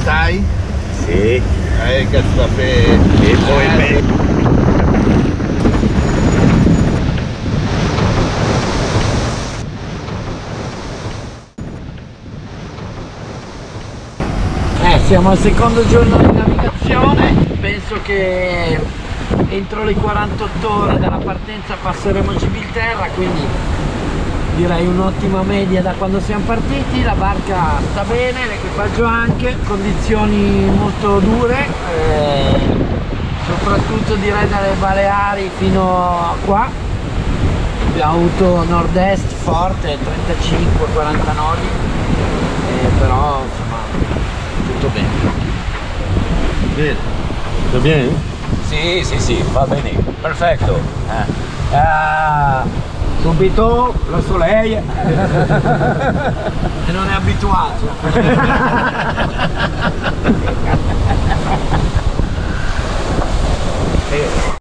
stai? Sì. Che sta bene. E poi bene. Siamo al secondo giorno di navigazione, penso che entro le 48 ore dalla partenza passeremo Gibilterra, quindi direi un'ottima media da quando siamo partiti. La barca sta bene, l'equipaggio anche, condizioni molto dure, soprattutto direi dalle Baleari fino a qua. Abbiamo avuto nord-est forte, 35-40 nodi, però insomma tutto bene. Bene. Va bene? Sì, va bene, perfetto. Subito lo soleil e non è abituato.